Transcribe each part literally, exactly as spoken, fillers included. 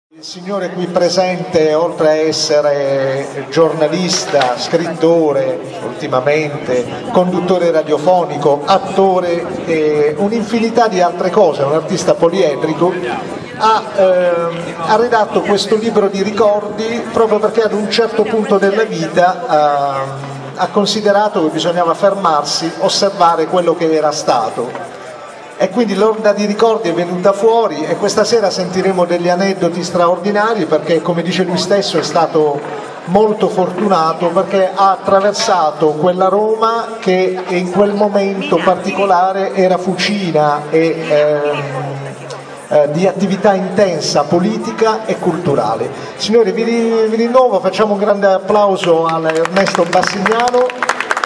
Il signore qui presente, oltre a essere giornalista, scrittore, ultimamente, conduttore radiofonico, attore e un'infinità di altre cose, un artista poliedrico, ha, ehm, ha redatto questo libro di ricordi proprio perché ad un certo punto della vita ha, ha considerato che bisognava fermarsi, osservare quello che era stato. E quindi l'onda di ricordi è venuta fuori e questa sera sentiremo degli aneddoti straordinari perché, come dice lui stesso, è stato molto fortunato perché ha attraversato quella Roma che in quel momento particolare era fucina e ehm, eh, di attività intensa politica e culturale. Signori, vi, vi rinnovo, facciamo un grande applauso a Ernesto Bassignano.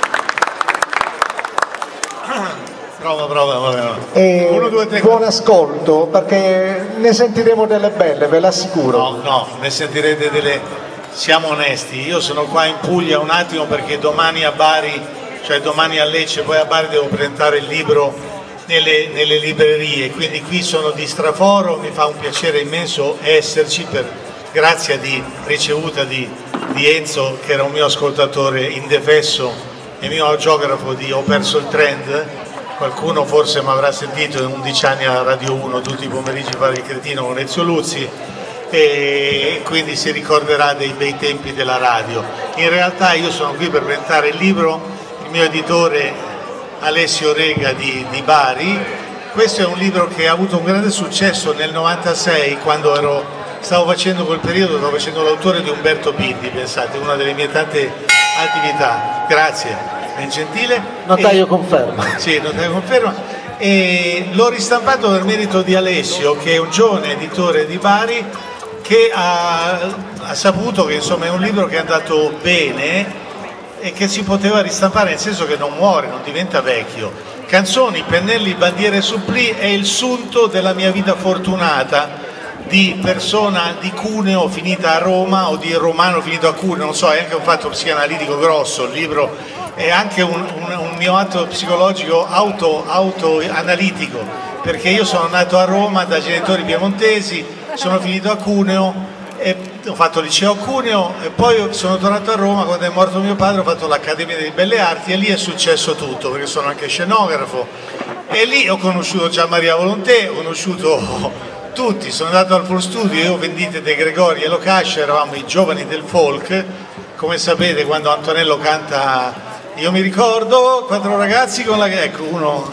Prova, prova, prova. E Uno, due, tre, buon ascolto perché ne sentiremo delle belle, ve l'assicuro. No, no, ne sentirete delle... Siamo onesti, io sono qua in Puglia un attimo perché domani a Bari, cioè domani a Lecce, poi a Bari devo presentare il libro nelle, nelle librerie, quindi qui sono di straforo, mi fa un piacere immenso esserci, per grazia di ricevuta di, di Enzo, che era un mio ascoltatore indefesso e mio geografo di Ho perso il trend. Qualcuno forse mi avrà sentito in undici anni a Radio uno tutti i pomeriggi fare il cretino con Ezio Luzzi e quindi si ricorderà dei bei tempi della radio. In realtà io sono qui per presentare il libro, il mio editore Alessio Rega di, di Bari. Questo è un libro che ha avuto un grande successo nel novantasei quando ero, stavo facendo quel periodo, stavo facendo l'autore di Umberto Bindi, pensate, una delle mie tante attività. Grazie. Ben gentile. Notaio e, conferma. Sì, notaio conferma. E l'ho ristampato per merito di Alessio, che è un giovane editore di Bari, che ha, ha saputo che insomma è un libro che è andato bene e che si poteva ristampare, nel senso che non muore, non diventa vecchio. Canzoni, pennelli, bandiere, supplì è il sunto della mia vita fortunata di persona di Cuneo finita a Roma o di romano finito a Cuneo, non so, è anche un fatto psicanalitico grosso il libro. È anche un, un, un mio atto psicologico auto, auto-analitico, perché io sono nato a Roma da genitori piemontesi, sono finito a Cuneo, e ho fatto il liceo a Cuneo e poi sono tornato a Roma quando è morto mio padre, ho fatto l'Accademia delle Belle Arti e lì è successo tutto, perché sono anche scenografo e lì ho conosciuto Gian Maria Volonté, ho conosciuto tutti, sono andato al Full Studio, io Vendite De Gregori e Locascia, eravamo i giovani del folk, come sapete quando Antonello canta... Io mi ricordo quattro ragazzi con la... ecco, uno,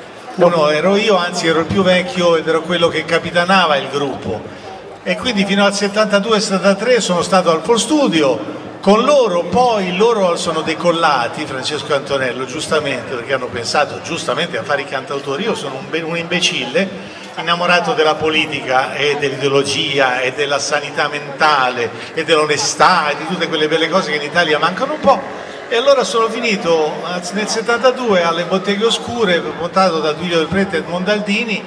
uno ero io, anzi ero il più vecchio ed ero quello che capitanava il gruppo. E quindi fino al settantadue settantatré sono stato al Full Studio con loro, poi loro sono decollati, Francesco e Antonello, giustamente, perché hanno pensato giustamente a fare i cantautori. Io sono un, un imbecille, innamorato della politica e dell'ideologia e della sanità mentale e dell'onestà e di tutte quelle belle cose che in Italia mancano un po'. E allora sono finito nel settantadue alle Botteghe Oscure, montato da Duilio del Prete e Mondaldini,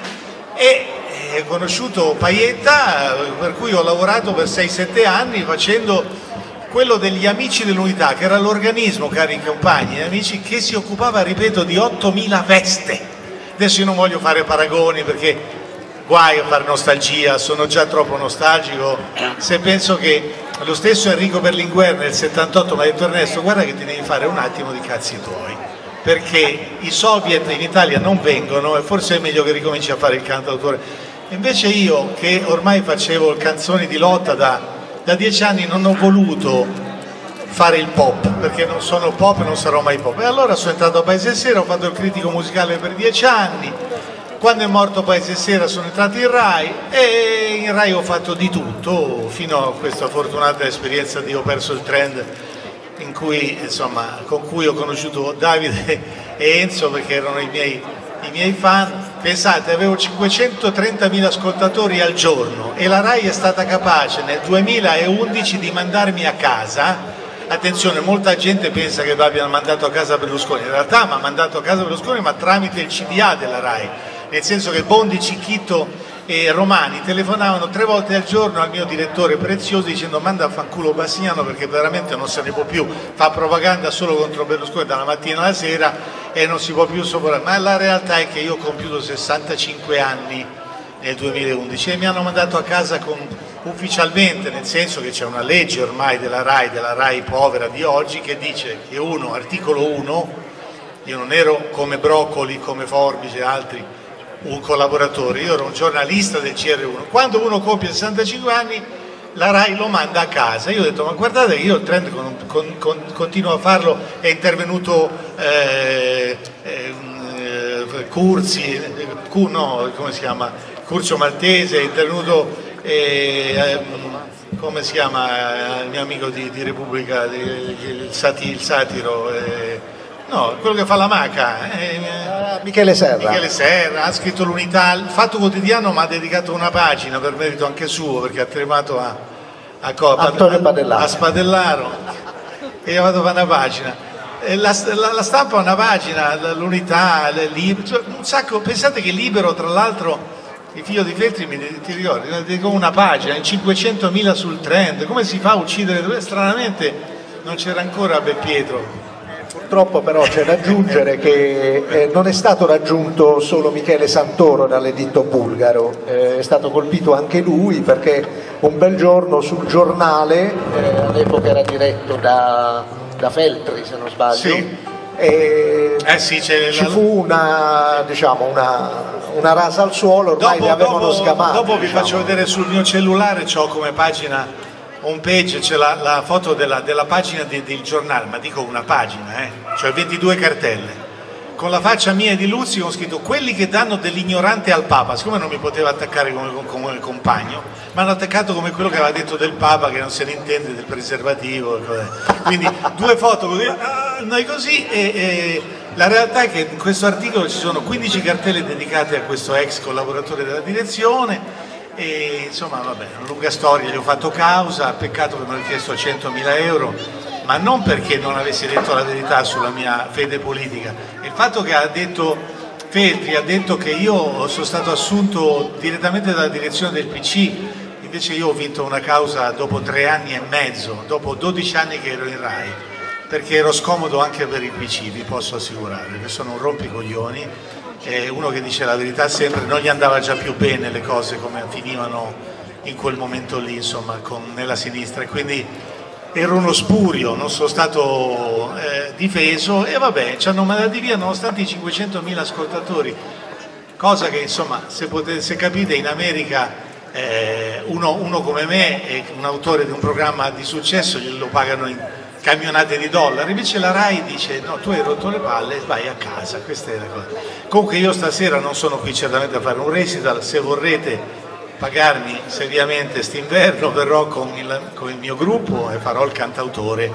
e ho conosciuto Paietta, per cui ho lavorato per sei sette anni facendo quello degli Amici dell'Unità, che era l'organismo, cari compagni e amici, che si occupava, ripeto, di ottomila feste. Adesso io non voglio fare paragoni perché guai a fare nostalgia, sono già troppo nostalgico, se penso che lo stesso Enrico Berlinguer nel settantotto mi ha detto: Ernesto, guarda che ti devi fare un attimo di cazzi tuoi, perché i soviet in Italia non vengono e forse è meglio che ricominci a fare il cantautore. Invece io, che ormai facevo canzoni di lotta da, da dieci anni, non ho voluto fare il pop, perché non sono pop e non sarò mai pop. E allora sono entrato a Paese Sera, ho fatto il critico musicale per dieci anni. Quando è morto Paese Sera sono entrato in Rai e in Rai ho fatto di tutto fino a questa fortunata esperienza di Ho perso il trend, in cui, insomma, con cui ho conosciuto Davide e Enzo, perché erano i miei, i miei fan. Pensate, avevo cinquecentotrentamila ascoltatori al giorno e la Rai è stata capace nel duemilaundici di mandarmi a casa. Attenzione, molta gente pensa che mi abbiano mandato a casa Berlusconi, in realtà mi ha mandato a casa Berlusconi ma tramite il C D A della Rai, nel senso che Bondi, Cicchitto e Romani telefonavano tre volte al giorno al mio direttore Preziosi dicendo: manda a fanculo Bassignano perché veramente non se ne può più, fa propaganda solo contro Berlusconi dalla mattina alla sera e non si può più sopportare. Ma la realtà è che io ho compiuto sessantacinque anni nel duemilaundici e mi hanno mandato a casa con ufficialmente, nel senso che c'è una legge ormai della RAI, della RAI povera di oggi, che dice che uno, articolo uno, io non ero come Broccoli, come Forbice e altri, un collaboratore, io ero un giornalista del C R uno, quando uno compie sessantacinque anni la RAI lo manda a casa. Io ho detto, ma guardate che io il trend con, con, con, continuo a farlo, è intervenuto eh, eh, Curzi, Cu, no, come si chiama? Curcio Maltese, è intervenuto eh, eh, come si chiama il mio amico di, di Repubblica, di, il, sati, il satiro, eh, no, quello che fa la maca, eh, uh, Michele Serra. Michele Serra ha scritto l'Unità, il Fatto Quotidiano mi ha dedicato una pagina per merito anche suo, perché ha tremato a, a, a, Antonio Padellaro. a Spadellaro e ha fatto una pagina. La, la, la Stampa ha una pagina, l'Unità, Libero, cioè un sacco. Pensate che Libero, tra l'altro, il figlio di Feltri, mi ti ricordi, mi dedicò una pagina in cinquecentomila sul trend. Come si fa a uccidere? Stranamente non c'era ancora Belpietro. Purtroppo però c'è da aggiungere che eh, non è stato raggiunto solo Michele Santoro dall'editto bulgaro, eh, è stato colpito anche lui perché un bel giorno sul giornale, eh, all'epoca era diretto da, da Feltri se non sbaglio, sì. E eh sì, ci fu una, diciamo, una, una rasa al suolo, ormai dopo, li avevano dopo, scamati. Dopo vi diciamo. faccio vedere sul mio cellulare, c'ho come pagina un page, c'è la, la foto della, della pagina di, del giornale, ma dico una pagina, eh? Cioè ventidue cartelle, con la faccia mia e di Luzzi con scritto quelli che danno dell'ignorante al Papa. Siccome non mi poteva attaccare come, come compagno, mi hanno attaccato come quello che aveva detto del Papa, che non se ne intende del preservativo, quindi due foto così, ah, noi così e, e la realtà è che in questo articolo ci sono quindici cartelle dedicate a questo ex collaboratore della direzione. E insomma vabbè, una lunga storia, gli ho fatto causa, peccato che mi hanno chiesto centomila euro, ma non perché non avessi detto la verità sulla mia fede politica. Il fatto che ha detto Feltri, ha detto che io sono stato assunto direttamente dalla direzione del P C, invece io ho vinto una causa dopo tre anni e mezzo, dopo dodici anni che ero in RAI, perché ero scomodo anche per il P C, vi posso assicurare, che sono un rompicoglioni. Eh, uno che dice la verità sempre, non gli andava già più bene le cose come finivano in quel momento lì, insomma, con, nella sinistra, e quindi ero uno spurio, non sono stato eh, difeso e vabbè, ci hanno mandati via nonostante i cinquecentomila ascoltatori, cosa che insomma, se, potete, se capite, in America eh, uno, uno come me, è un autore di un programma di successo, glielo pagano in camionate di dollari, invece la RAI dice no, tu hai rotto le palle, vai a casa, questa è la cosa. Comunque io stasera non sono qui certamente a fare un recital, se vorrete pagarmi seriamente st'inverno verrò con il, con il mio gruppo e farò il cantautore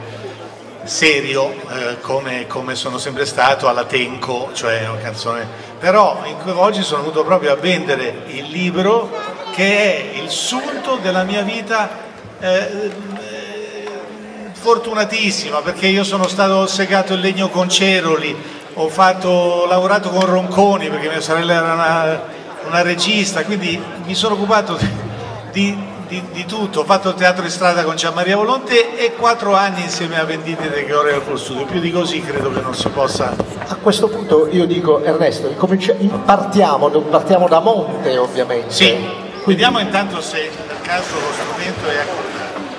serio eh, come, come sono sempre stato alla Tenco, cioè una canzone, però in, oggi sono venuto proprio a vendere il libro che è il sunto della mia vita eh, fortunatissima, perché io sono stato segato in legno con Ceroli, ho, fatto, ho lavorato con Ronconi perché mia sorella era una, una regista, quindi mi sono occupato di, di, di tutto, ho fatto il teatro di strada con Gianmaria Volonté e quattro anni insieme a Vendite de Gloria al Full Studio, più di così credo che non si possa. A questo punto io dico, Ernesto, partiamo, partiamo da monte ovviamente. Sì, vediamo intanto se per caso lo strumento è accordato.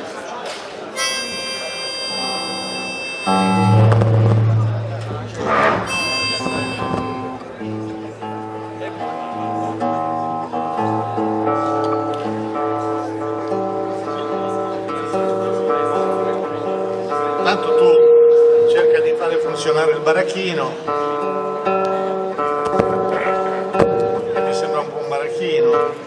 Tanto tu cerca di fare funzionare il baracchino, e mi sembra un buon baracchino.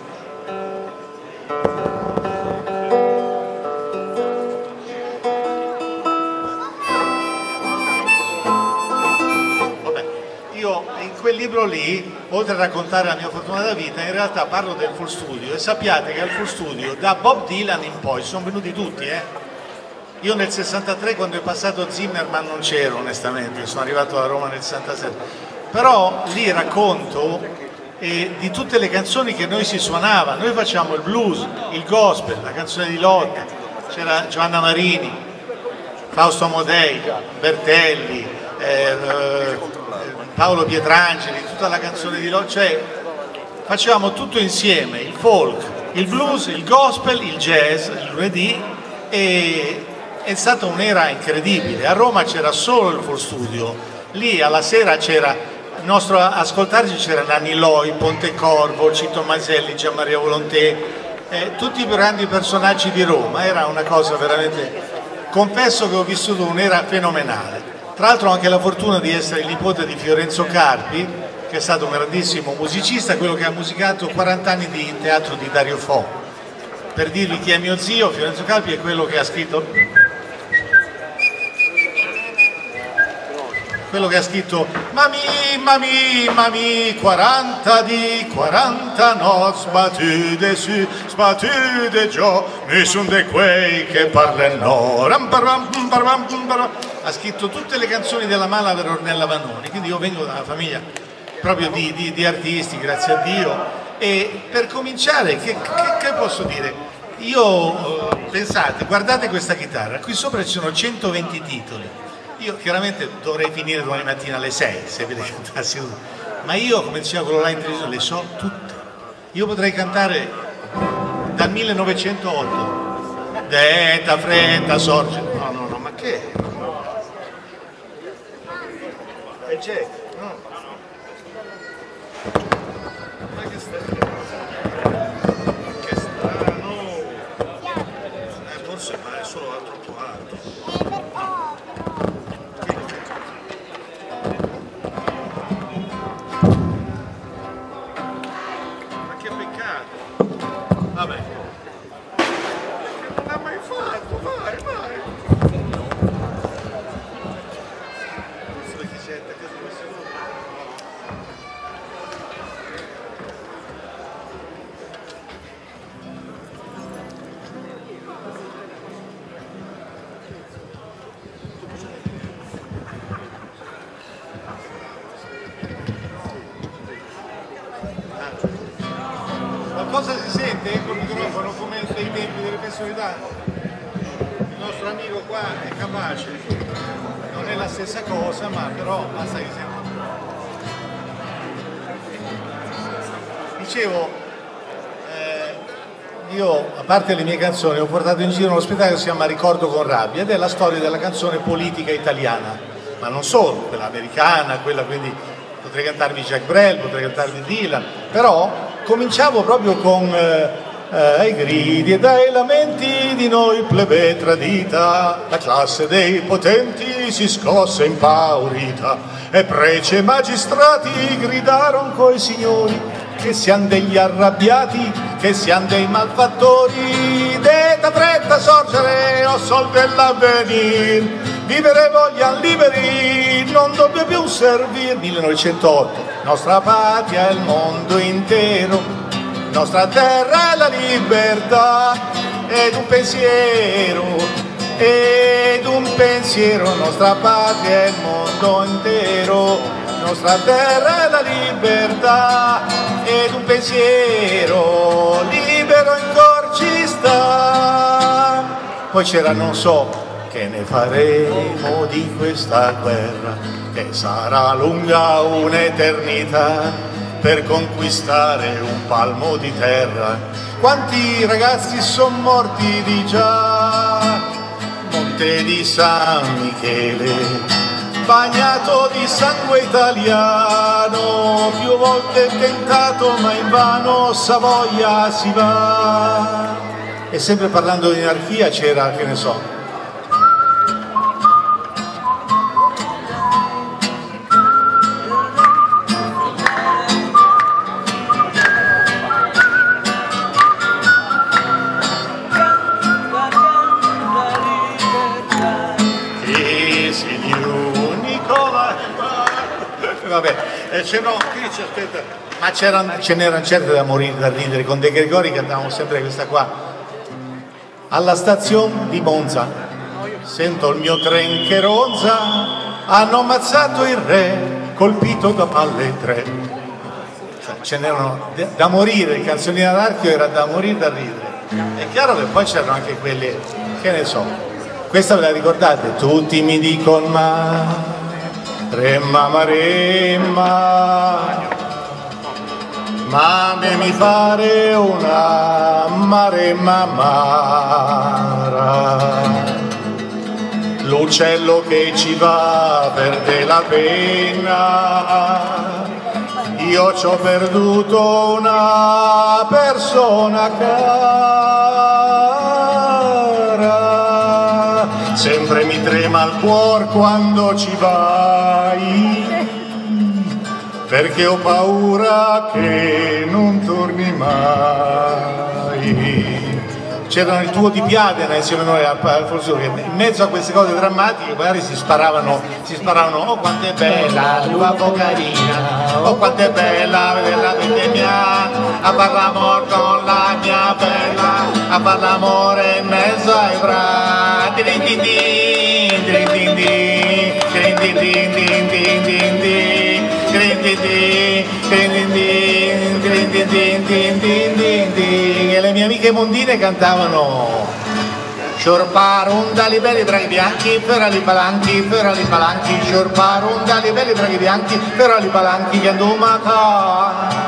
Quel libro lì, oltre a raccontare la mia fortunata vita, in realtà parlo del Full Studio, e sappiate che al Full Studio da Bob Dylan in poi sono venuti tutti, eh? Io nel sessantatré, quando è passato Zimmerman, non c'ero onestamente, sono arrivato a Roma nel sessantasette, però lì racconto eh, di tutte le canzoni che noi si suonava. Noi facciamo il blues, il gospel, la canzone di lotta, c'era Giovanna Marini, Fausto Amodei, Bertelli, eh, Paolo Pietrangeli, tutta la canzone di loro, cioè facevamo tutto insieme, il folk, il blues, il gospel, il jazz, il lunedì, e è stata un'era incredibile. A Roma c'era solo il Full Studio, lì alla sera c'era, il nostro ascoltarci c'era Nanni Loi, Pontecorvo, Cito Maselli, Gianmaria Volonté, eh, tutti i grandi personaggi di Roma. Era una cosa veramente, confesso che ho vissuto un'era fenomenale. Tra l'altro ho anche la fortuna di essere il nipote di Fiorenzo Carpi, che è stato un grandissimo musicista, quello che ha musicato quaranta anni di teatro di Dario Fo. Per dirvi chi è mio zio, Fiorenzo Carpi è quello che ha scritto quello che ha scritto Mami, mami, mami, quaranta di, quaranta no, sbattute su, sbattute giù, mi son de quei che parlano. Ha scritto tutte le canzoni della Mala per Ornella Vanoni, quindi io vengo da una famiglia proprio di, di, di artisti, grazie a Dio. E per cominciare, che, che, che posso dire? Io, eh, pensate, guardate questa chitarra, qui sopra ci sono centoventi titoli. Io chiaramente dovrei finire domani mattina alle sei, se ve le cantassi tutte, ma io, come diceva quello là in televisione, le so tutte. Io potrei cantare dal millenovecentootto, Detta fretta sorge, no no no, ma che? E c'è, no. Ma che strano, che strano, eh, forse ma è solo troppo alto. Vabbè. Non l'ha mai fatto, vai, vai. Questo chi sente, questo questo Qualcosa si sente col microfono come dei tempi delle personalità? Il nostro amico qua è capace, non è la stessa cosa, ma però basta che senta. Dicevo, eh, io a parte le mie canzoni ho portato in giro uno spettacolo che si chiama Ricordo con rabbia ed è la storia della canzone politica italiana, ma non solo, quella americana, quella quindi potrei cantarvi Jacques Brel, potrei cantarvi Dylan, però cominciavo proprio con eh, eh, i gridi e dai lamenti di noi plebe tradita, la classe dei potenti si scosse impaurita e prece e magistrati gridaron coi signori che siamo degli arrabbiati, che siamo dei malfattori, detta fretta sorgere o sol dell'avvenir, vivere vogliamo liberi, non dobbiamo più servir. millenovecentootto, nostra patria è il mondo intero, nostra terra è la libertà, ed un pensiero, ed un pensiero, nostra patria è il mondo intero, nostra terra è la libertà, ed un pensiero libero in cor ci sta. Poi c'era non so che ne faremo di questa guerra, che sarà lunga un'eternità per conquistare un palmo di terra. Quanti ragazzi son morti di già, Monte di San Michele, bagnato di sangue italiano, più volte tentato ma invano, Savoia si va. E sempre parlando di anarchia c'era, che ne so, vabbè, eh, ce no, qui c'è, aspetta, ma ce n'erano certe da morire, da ridere. Con De Gregori cantavamo sempre questa qua. Alla stazione di Monza sento il mio tren che ronza, hanno ammazzato il re colpito da palle tre. Cioè, ce n'erano da morire, le canzoni d'anarchio era da morire, da ridere. È chiaro che poi c'erano anche quelle, che ne so, questa ve la ricordate? Tutti mi dicono ma remma maremma, Mammi fare una maremma amara, l'uccello che ci va perde la penna, io ci ho perduto una persona cara, sempre mi trema il cuore quando ci vai, perché ho paura che non torni mai. C'era il tuo di Piadena insieme a noi al Folsuro, che in mezzo a queste cose drammatiche magari si sparavano, si sparavano oh quanto è bella, tua carina, oh quanto è bella, vedere la vita mia, a far l'amore con la mia bella, a far l'amore in mezzo ai bracci, din din din, din din din, din din din, din din din din. E le mie amiche mondine cantavano Sciorparunda li belli draghi bianchi, ferali palanchi, ferali palanchi, Sciorparunda li belli draghi bianchi, ferali palanchi che andumata.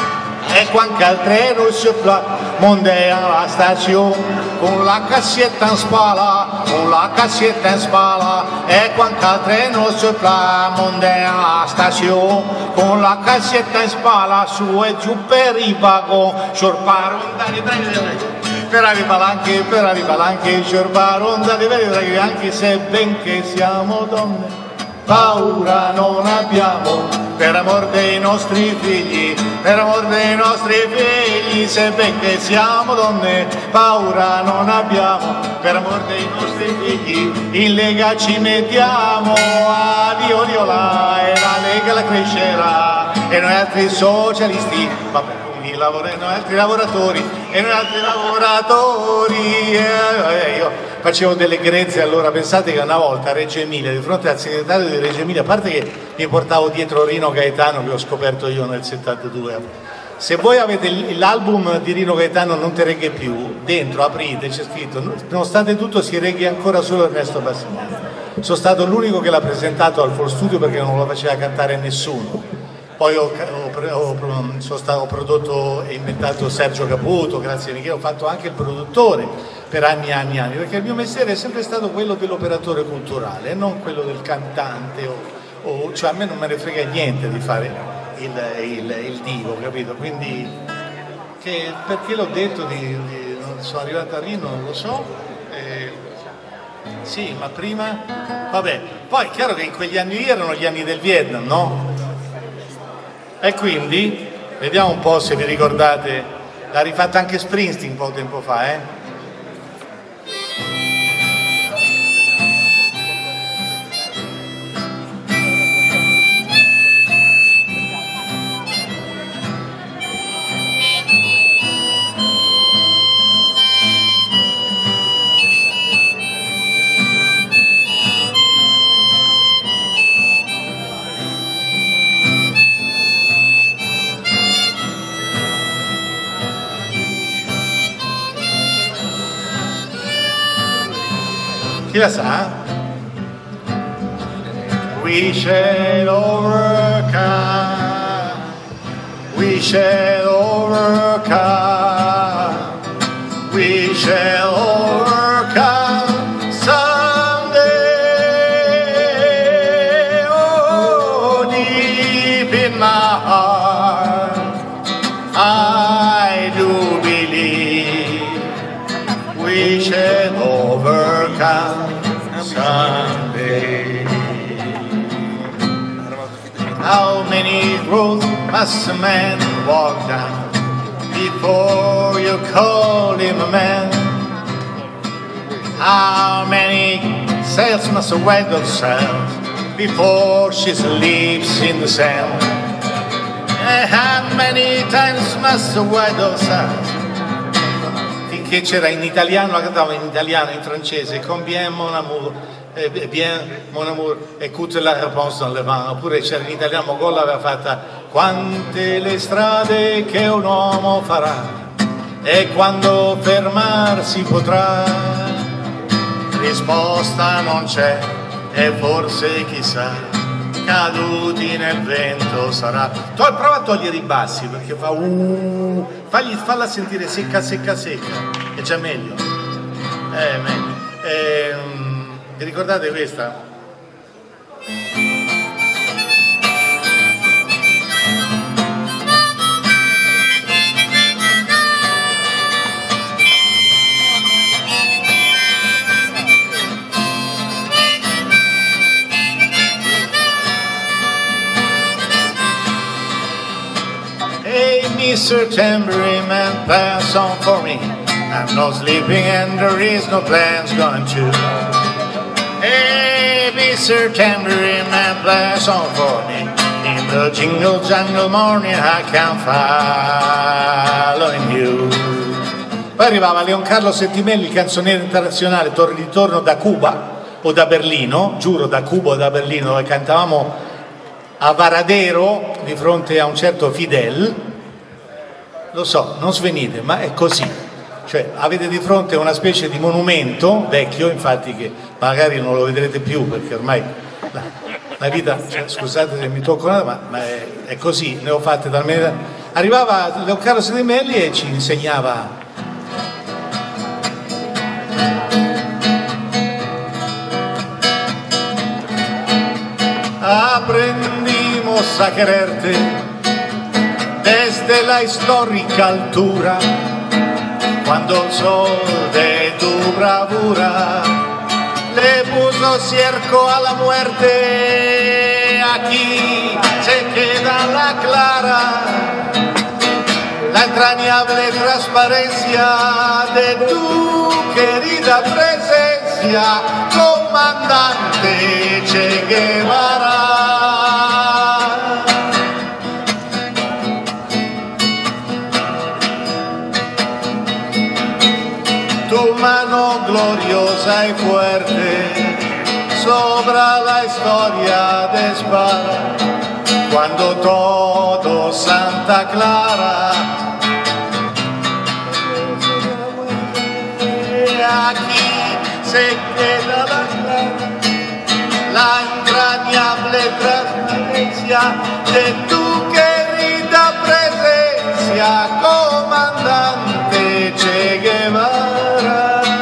E quando il treno si pla, mondea la stazione, con la cassietta in spalla, con la cassietta in spalla. E quando il treno si pla, mondea la stazione, con la cassietta in spalla, su e giù per i vagoni, sciorparonda di breve, per i palanchi, per i palanchi, sciorparonda di breve, anche se benché siamo donne, paura non abbiamo. Per amor dei nostri figli, per amor dei nostri figli, se benché siamo donne, paura non abbiamo, per amor dei nostri figli, in Lega ci mettiamo, adio dio là, e la Lega la crescerà, e noi altri socialisti, vabbè, noi altri lavoratori, e noi altri lavoratori, eh, io facevo delle grezze, allora pensate che una volta a Reggio Emilia, di fronte al segretario di Reggio Emilia, a parte che mi portavo dietro Rino Gaetano che ho scoperto io nel settantadue, se voi avete l'album di Rino Gaetano Non te regge più, dentro aprite, c'è scritto nonostante tutto si regge ancora solo Ernesto Bassignani. Sono stato l'unico che l'ha presentato al Full Studio perché non lo faceva cantare nessuno. Poi ho, ho, ho, sono stato, ho prodotto e inventato Sergio Caputo, grazie a Michele, ho fatto anche il produttore per anni e anni e anni, perché il mio mestiere è sempre stato quello dell'operatore culturale e non quello del cantante, o, o, cioè a me non me ne frega niente di fare il, il, il divo, capito? Quindi che, perché l'ho detto, di, di, sono arrivato a Rino, non lo so, eh, sì, ma prima, vabbè, poi è chiaro che in quegli anni lì erano gli anni del Vietnam, no? E quindi, vediamo un po' se vi ricordate, l'ha rifatta anche Springsteen un po' di tempo fa, eh? Chi la sa? We shall overcome, we shall overcome, we shall overcome someday. Oh, deep in my heart, I do believe we shall overcome someday. How many roads must a man walk down before you call him a man? How many sails must a whale sail before she sleeps in the sand? And how many times must a whale sail? Che c'era in italiano, la cantava in italiano, in francese, con bien mon amour, eh, bien mon amour, écoute la réponse dans le vent, oppure c'era in italiano, Mogol l'aveva fatta, quante le strade che un uomo farà, e quando fermarsi potrà, risposta non c'è, e forse chissà, caduti nel vento sarà. To- prova a togliere i bassi perché fa uh, fagli, falla sentire secca secca secca, è già meglio. Eh, meglio. Eh, vi ricordate questa? Hey, mister Tambourine Man, pass on for me. I'm not sleeping and there is no plans going to. Hey, mister Tambourine Man, pass on for me. In the jingle jungle morning I can following you. Poi arrivava Leon Carlo Settimelli, canzoniere internazionale, torno di ritorno da Cuba o da Berlino, giuro da Cuba o da Berlino, dove cantavamo a Varadero di fronte a un certo Fidel. Lo so, non svenite, ma è così, cioè avete di fronte una specie di monumento vecchio, infatti, che magari non lo vedrete più perché ormai la, la vita, cioè, scusate se mi tocco nada, ma, ma è, è così, ne ho fatte talmente. Arrivava Leon Carlo Settimelli e ci insegnava aprendimos a quererte desde la histórica altura, cuando el sol de tu bravura le puso cerco a la muerte. Aquí se queda la clara, la entrañable transparencia de tu querida presencia, comandante Che Guevara. Tu mano gloriosa y fuerte sobra la historia de Espada, cuando todo Santa Clara aquí se queda la clara, la entrañable transparencia de tu querida presencia, comandante Che Guevara.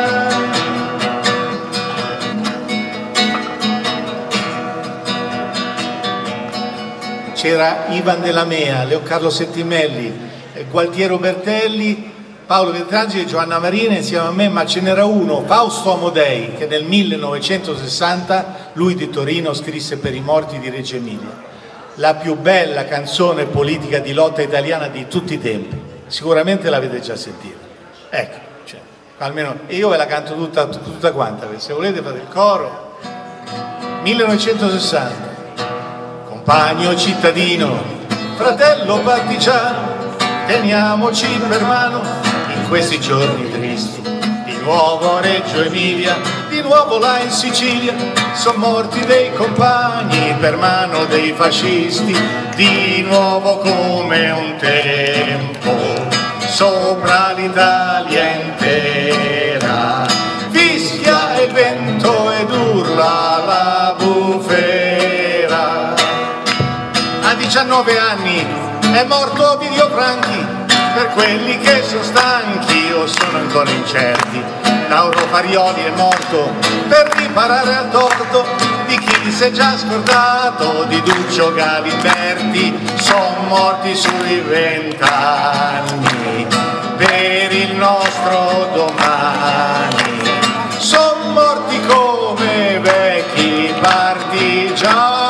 C'era Ivan Della Mea, Leon Carlo Settimelli, Gualtiero Bertelli, Paolo Pietrangeli, Giovanna Marina insieme a me, ma ce n'era uno, Fausto Amodei, che nel millenovecentosessanta, lui di Torino, scrisse Per i morti di Reggio Emilia, la più bella canzone politica di lotta italiana di tutti i tempi. Sicuramente l'avete già sentita. Ecco, cioè, almeno io ve la canto tutta, tutta quanta, se volete fate il coro. millenovecentosessanta. Compagno cittadino, fratello partigiano, teniamoci per mano in questi giorni tristi. Di nuovo a Reggio Emilia, di nuovo là in Sicilia, son morti dei compagni per mano dei fascisti. Di nuovo come un tempo, sopra l'Italia intera, fischia il vento ed urla la bufera. A diciannove anni è morto Ovidio Franchi, per quelli che sono stanchi o sono ancora incerti. Lauro Farioli è morto per riparare al torto di chi si è già scordato di Duccio Galimberti. Sono morti sui vent'anni per il nostro domani. Sono morti come vecchi partigiani.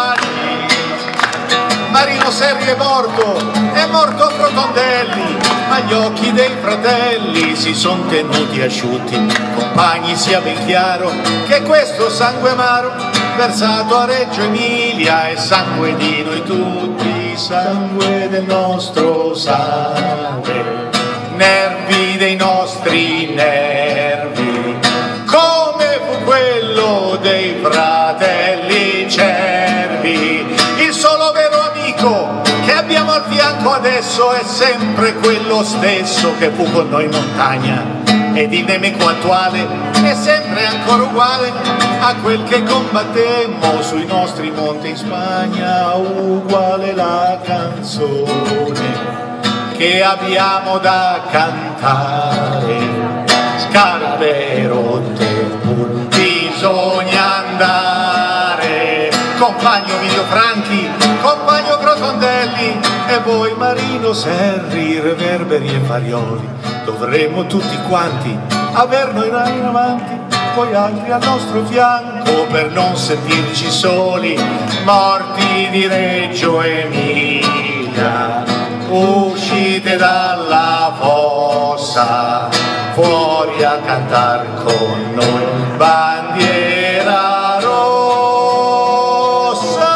Marino Serri è morto, è morto Frotondelli, ma gli occhi dei fratelli si son tenuti asciutti. Compagni, sia ben chiaro che questo sangue amaro versato a Reggio Emilia è sangue di noi tutti, sangue del nostro sangue, nervi dei nostri nervi, come fu quello dei fratelli Cervi. Il solo vero amico che abbiamo al fianco adesso è sempre quello stesso che fu con noi in montagna ed il nemico attuale è sempre ancora uguale a quel che combattemmo sui nostri monti in Spagna, uguale la canzone che abbiamo da cantare. Scarpe rotte pur bisogna andare, compagno Emilio Franchi, compagno Grotondelli, e voi Marino Serri, Reverberi e Farioli, dovremmo tutti quanti averlo in avanti, poi altri al nostro fianco, per non sentirci soli, morti di Reggio Emilia. Uscite dalla fossa, fuori a cantar con noi, bandiera rossa.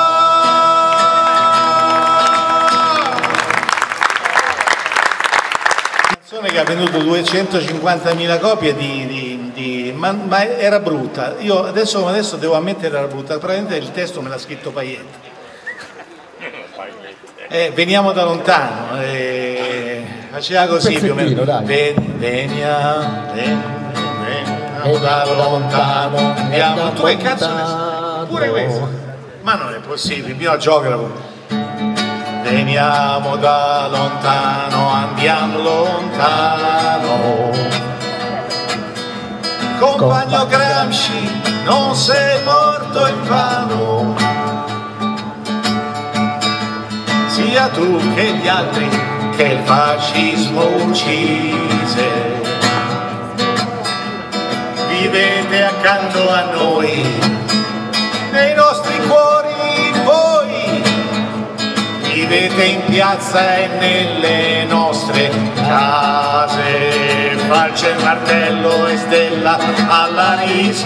Canzone che ha venduto duecentocinquantamila copie di, di, di ma, ma era brutta. Io adesso, adesso devo ammettere era brutta, probabilmente il testo me l'ha scritto Pailletti. Eh, veniamo da lontano, eh, faceva così più o meno. Ven, venia, ven, veniamo da lontano, andiamo. Tu che cazzo ne sai? Pure questo. Ma non è possibile, il mio geografo. Veniamo da lontano, andiamo lontano. Compagno Gramsci, non sei morto in vano. Sia tu che gli altri che il fascismo uccise, vivete accanto a noi, nei nostri cuori voi, vivete in piazza e nelle nostre case, falce, martello e stella alla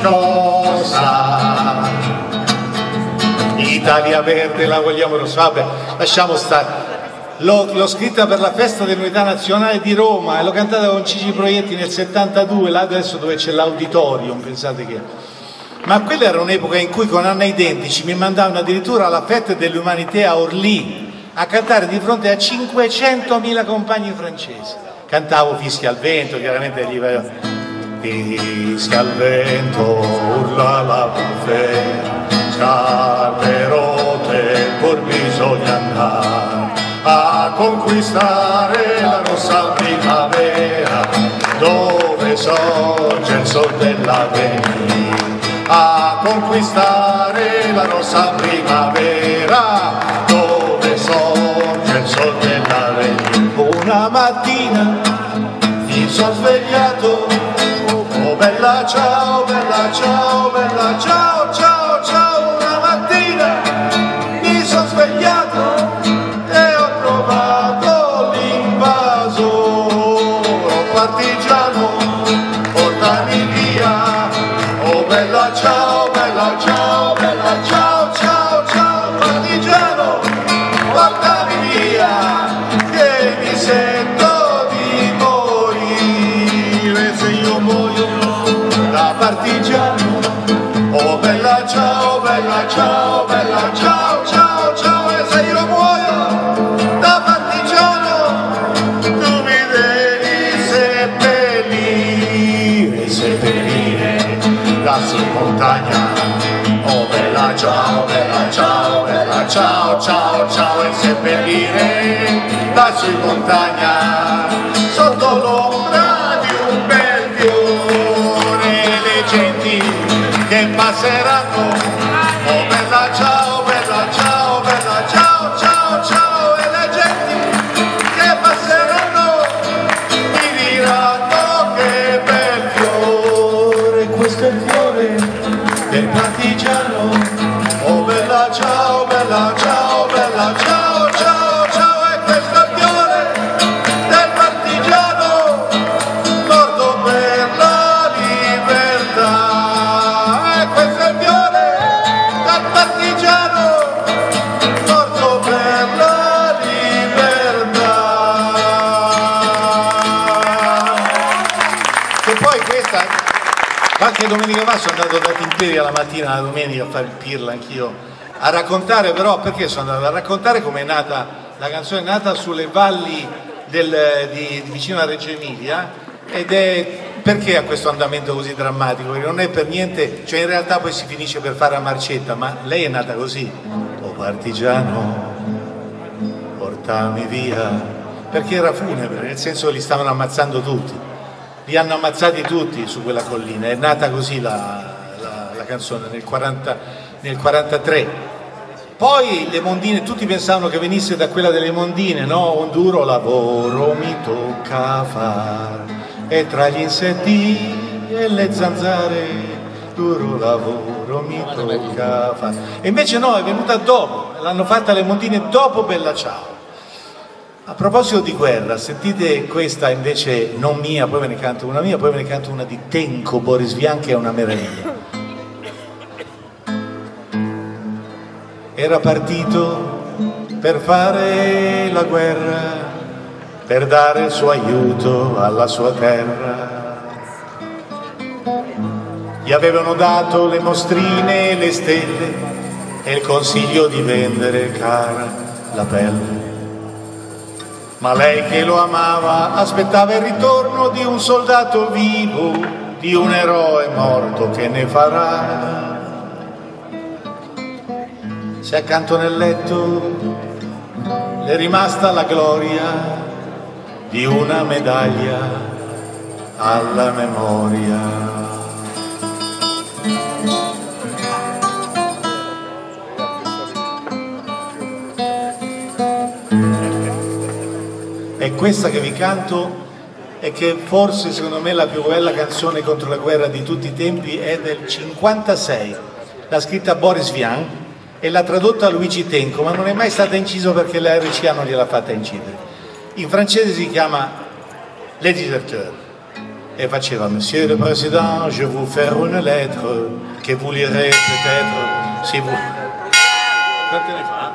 riscossa. Italia Verde la vogliamo rossa, vabbè, lasciamo stare. L'ho scritta per la festa dell'unità nazionale di Roma e l'ho cantata con Cici Proietti nel settantadue, là adesso dove c'è l'auditorium, pensate che. Ma quella era un'epoca in cui con Anna Identici mi mandavano addirittura alla Fête de l'Humanité a Orly a cantare di fronte a cinquecentomila compagni francesi. Cantavo Fischia al vento, chiaramente gli facevo fischia al vento, urla la bufera, scarpe rotte, pur bisogna andare a conquistare la rossa primavera, dove sorge il sol dell'avvenire, a conquistare la rossa primavera, dove sorge il sol dell'avvenire. Una mattina mi sono svegliato, oh bella ciao, bella ciao, bella ciao, ciao, ciao. Una mattina mi sono svegliato e ho trovato l'invasore partigiano, portami via, oh bella ciao, bella ciao, bella ciao, ciao, ciao, partigiano, portami via, che mi sento di morire se io muoio da partigiano. Oh bella ciao, bella ciao, bella ciao, ciao, ciao, e se io muoio da partigiano tu mi devi seppellire, seppellire da su montagna. Oh bella ciao, bella ciao, bella ciao, ciao, ciao, e seppellire da su montagna sotto l'ombra di un bel fiore le genti che passeranno. Oh bella ciao, bella ciao, bella ciao, ciao, ciao, e le genti che passeranno mi diranno che bel fiore, questo è il fiore del partigiano. Oh bella ciao, bella ciao, bella ciao, ciao, ciao, e questo è il fiore del partigiano, morto per la libertà. E questo è il fiore del partigiano, morto per la libertà. E poi questa, qualche domenica fa sono andato da Timperi alla mattina, la domenica, a fare il pirla anch'io, a raccontare però, perché sono andato a raccontare come è nata, la canzone è nata sulle valli del, di, di vicino a Reggio Emilia, ed è perché ha questo andamento così drammatico? Perché non è per niente, cioè in realtà poi si finisce per fare la marcetta, ma lei è nata così. Oh partigiano, portami via, perché era funebre, nel senso che li stavano ammazzando tutti, li hanno ammazzati tutti su quella collina, è nata così la, la, la canzone nel, quaranta, nel quarantatré. Poi le mondine, tutti pensavano che venisse da quella delle mondine, no? Un duro lavoro mi tocca fare, e tra gli insetti e le zanzare, duro lavoro mi tocca fare. E invece no, è venuta dopo, l'hanno fatta le mondine dopo Bella Ciao. A proposito di guerra, sentite questa invece non mia, poi ve ne canto una mia, poi ve ne canto una di Tenco Boris Vian, che è una meraviglia. Era partito per fare la guerra, per dare il suo aiuto alla sua terra. Gli avevano dato le mostrine e le stelle e il consiglio di vendere cara la pelle. Ma lei che lo amava aspettava il ritorno di un soldato vivo, di un eroe morto che ne farà. Se accanto nel letto le è rimasta la gloria di una medaglia alla memoria. E questa che vi canto, e che forse secondo me è la più bella canzone contro la guerra di tutti i tempi, è del cinquantasei, l'ha scritta Boris Vian e l'ha tradotta Luigi Tenco, ma non è mai stata incisa perché la R C A non gliel'ha fatta incidere. In francese si chiama Les Déserteurs e faceva: Monsieur le Président, je vous faire une lettre che vous lirez peut-être si vous... Quante ne fa?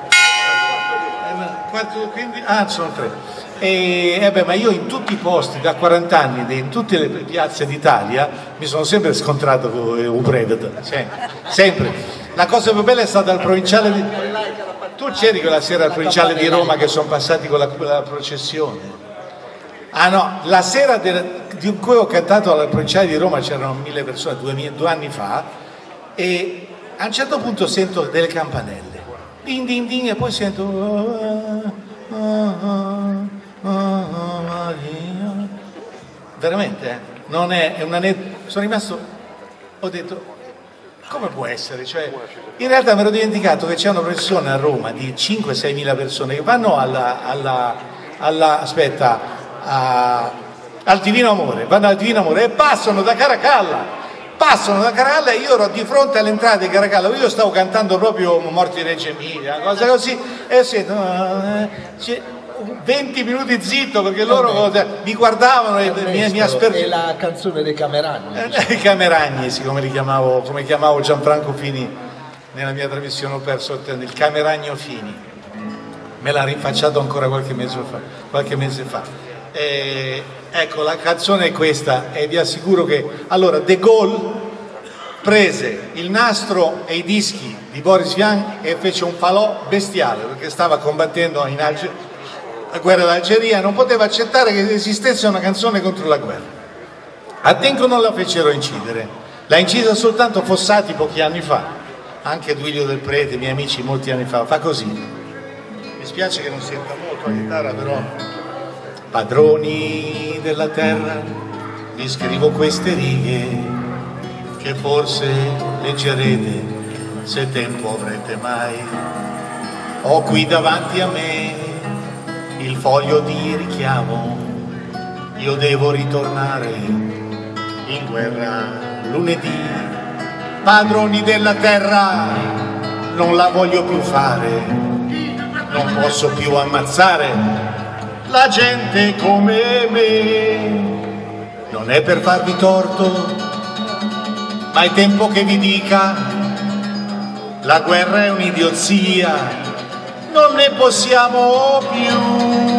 Quattro, quindi... Ah, sono tre. E eh beh, ma io in tutti i posti, da quaranta anni, in tutte le piazze d'Italia, mi sono sempre scontrato con Upredet, sempre, sempre. La cosa più bella è stata il provinciale di... Tu c'eri quella sera al provinciale di Roma che sono passati con la, con la processione? Ah no, la sera del, di cui ho cantato al provinciale di Roma c'erano mille persone, due, due anni fa, e a un certo punto sento delle campanelle, ding ding ding, e poi sento... Oh, oh, oh, oh, Maria. Veramente, eh? Non è, è una... Sono rimasto... Ho detto... Come può essere? Cioè, in realtà mi ero dimenticato che c'è una processione a Roma di cinque sei mila persone che vanno alla, alla, alla aspetta, a, al Divino Amore, vanno al Divino Amore e passano da Caracalla, passano da Caracalla e io ero di fronte all'entrata di Caracalla, io stavo cantando proprio Morti Reggio Emilia, una cosa così, e sento, uh, venti minuti zitto perché loro eh mi guardavano e mi, mi aspettavano. È la canzone dei Cameragni. I Cameragnesi, come li chiamavo, come chiamavo Gianfranco Fini nella mia trasmissione, ho perso il Cameragno Fini. Me l'ha rinfacciato ancora qualche mese fa. Qualche mese fa. E, ecco, la canzone è questa e vi assicuro che allora De Gaulle prese il nastro e i dischi di Boris Vian e fece un falò bestiale perché stava combattendo in Algeria, la guerra d'Algeria, non poteva accettare che esistesse una canzone contro la guerra. A Tenco non la fecero incidere, l'ha incisa soltanto Fossati pochi anni fa, anche Duilio del Prete, miei amici molti anni fa, fa così. Mi spiace che non senta molto la chitarra, però... Padroni della terra, vi scrivo queste righe, che forse leggerete, se tempo avrete mai. Ho qui davanti a me il foglio di richiamo, io devo ritornare in guerra lunedì. Padroni della terra, non la voglio più fare, non posso più ammazzare la gente come me. Non è per farvi torto, ma è tempo che vi dica, la guerra è un'idiozia, non ne possiamo più.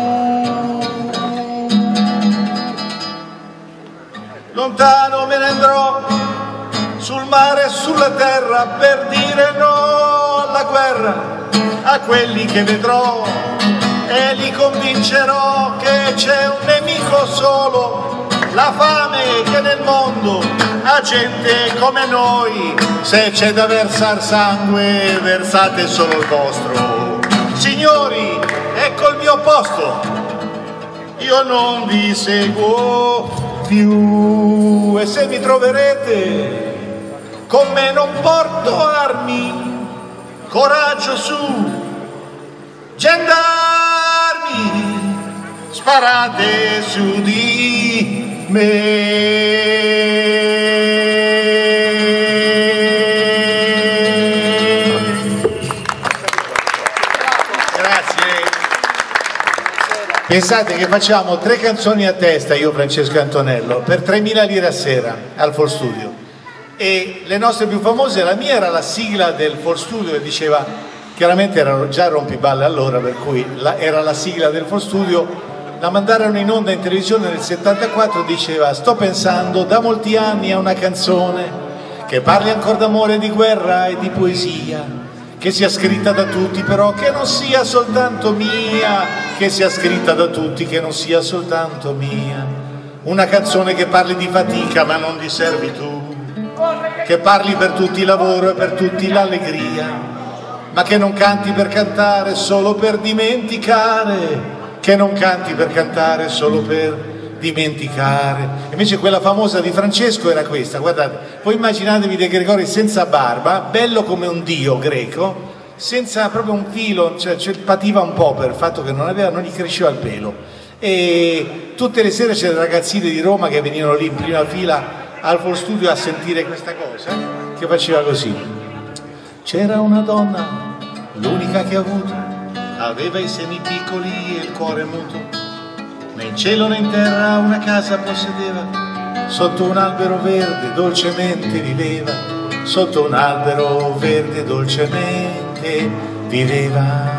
Lontano me ne andrò, sul mare e sulla terra, per dire no alla guerra a quelli che vedrò e li convincerò che c'è un nemico solo, la fame, che nel mondo ha gente come noi. Se c'è da versar sangue, versate solo il vostro. Signori, ecco il mio posto, io non vi seguo più, e se mi troverete con me non porto armi, coraggio su, gendarmi, sparate su di me. Pensate che facciamo tre canzoni a testa, io Francesco e Antonello, per tremila lire a sera al Folk Studio, e le nostre più famose, la mia era la sigla del Folk Studio e diceva, chiaramente erano già rompiballe allora, per cui la, era la sigla del Folk Studio, la mandarono in onda in televisione nel settantaquattro, diceva: sto pensando da molti anni a una canzone che parli ancora d'amore, di guerra e di poesia, che sia scritta da tutti, però che non sia soltanto mia, che sia scritta da tutti, che non sia soltanto mia. Una canzone che parli di fatica ma non di servitù, che parli per tutti il lavoro e per tutti l'allegria, ma che non canti per cantare solo per dimenticare, che non canti per cantare solo per dimenticare. Invece quella famosa di Francesco era questa, guardate, voi immaginatevi De Gregori senza barba, bello come un dio greco, senza proprio un filo, cioè, cioè pativa un po' per il fatto che non, aveva, non gli cresceva il pelo, e tutte le sere c'erano ragazzine di Roma che venivano lì in prima fila al Folk Studio a sentire questa cosa, che faceva così: c'era una donna, l'unica che ha avuto, aveva i seni piccoli e il cuore muto, né in cielo né in terra una casa possedeva, sotto un albero verde dolcemente viveva, sotto un albero verde dolcemente viveva.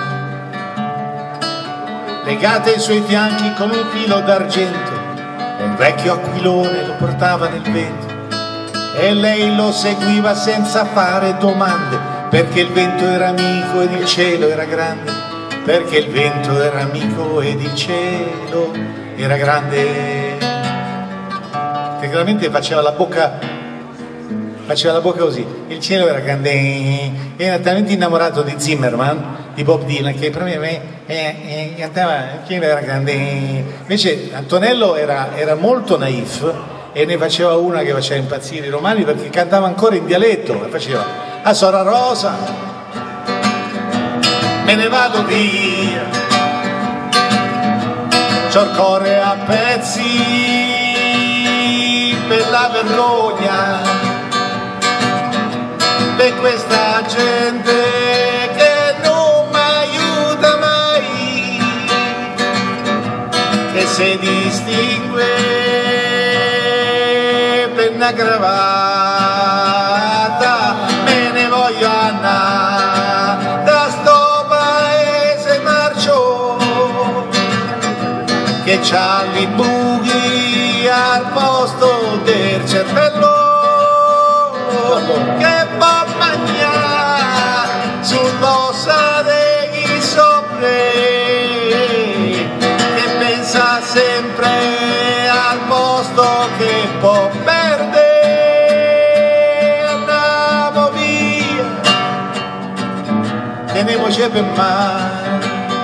Legate ai suoi fianchi con un filo d'argento, un vecchio aquilone lo portava nel vento, e lei lo seguiva senza fare domande, perché il vento era amico ed il cielo era grande, perché il vento era amico ed il cielo era grande. Tecnicamente faceva la bocca, faceva la bocca così, il cielo era grande, era talmente innamorato di Zimmerman, di Bob Dylan, che per me eh, eh, cantava il cielo era grande. Invece Antonello era, era molto naif, e ne faceva una che faceva impazzire i romani, perché cantava ancora in dialetto, e faceva: a Sora Rosa me ne vado via, c'ho il cuore a pezzi per la vergogna, per questa gente che non mi aiuta mai, che si distingue per una cravatta. Me ne voglio andare da sto paese marcio che c'ha i buchi al posto del cervello, che può mangiare sull'ossa degli sopra, che pensa sempre al posto che può perdere. Andiamo via, teniamoci per mano,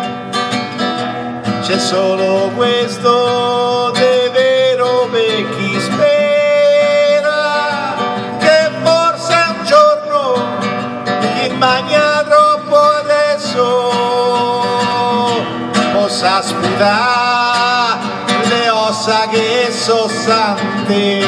c'è solo questo de vero per chi spera, che forse un giorno chi mangia troppo adesso possa sputare le ossa che so sante.